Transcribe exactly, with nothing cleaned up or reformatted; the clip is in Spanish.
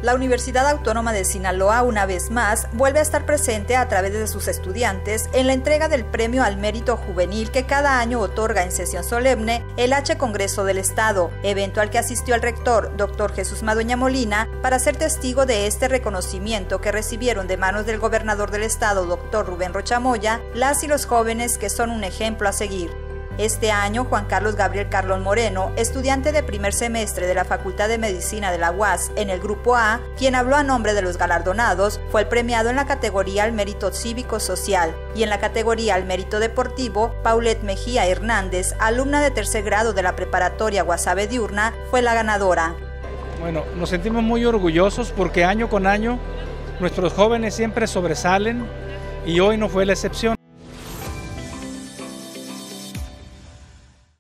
La Universidad Autónoma de Sinaloa, una vez más, vuelve a estar presente a través de sus estudiantes en la entrega del Premio al Mérito Juvenil que cada año otorga en sesión solemne el H Congreso del Estado, evento al que asistió el rector, doctor Jesús Madueña Molina, para ser testigo de este reconocimiento que recibieron de manos del gobernador del Estado, doctor Rubén Rocha Moya, las y los jóvenes que son un ejemplo a seguir. Este año, Juan Carlos Gabriel Carlón Moreno, estudiante de primer semestre de la Facultad de Medicina de la U A S en el Grupo A, quien habló a nombre de los galardonados, fue el premiado en la categoría al Mérito Cívico-Social y en la categoría al Mérito Deportivo, Paulette Mejía Hernández, alumna de tercer grado de la preparatoria Guasave Diurna, fue la ganadora. Bueno, nos sentimos muy orgullosos porque año con año nuestros jóvenes siempre sobresalen y hoy no fue la excepción.